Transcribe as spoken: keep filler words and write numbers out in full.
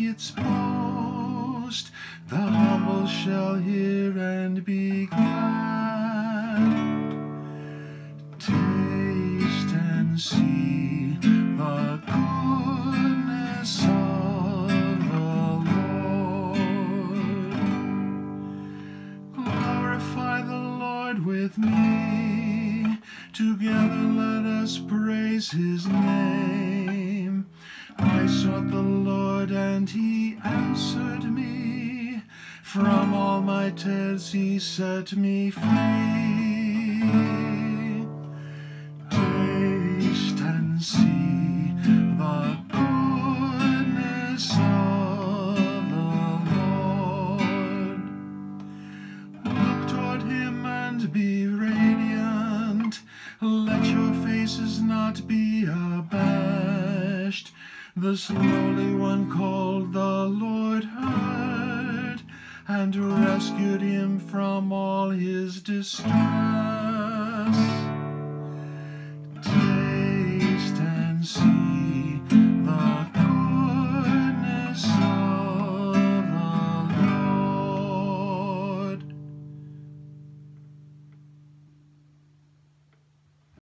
its boast. The humble shall hear and be glad. Taste and see the goodness of the Lord. Glorify the Lord with me. Together let us praise his name. I sought the Lord and he answered me. From all my tears he set me free. Taste and see the goodness of the Lord. Look toward him and be radiant. Let your faces not be abashed. The lowly one called the Lord heard, and rescued him from all his distress.